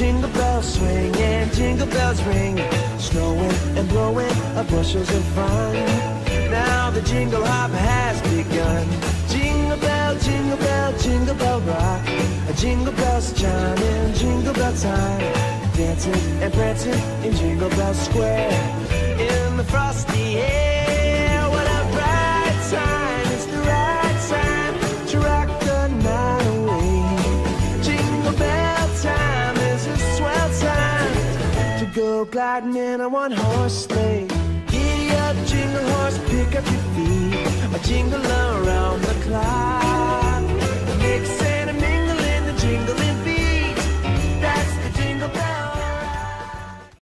jingle bells swing and jingle bells ring, snowing and blowing bushels of fun. Now the jingle hop has begun. Jingle bell, jingle bell, jingle bell rock. Jingle bells chiming, jingle bell time, dancing and prancing in Jingle Bell Square. In the frosty air, what a bright time! It's the right time to rock the night away. Jingle bell time is a swell time to go gliding in a one-horse sleigh. Giddy up, jingle horse, pick up your feet, a jingle around the clock. Mix and a mingle in the jingling beat.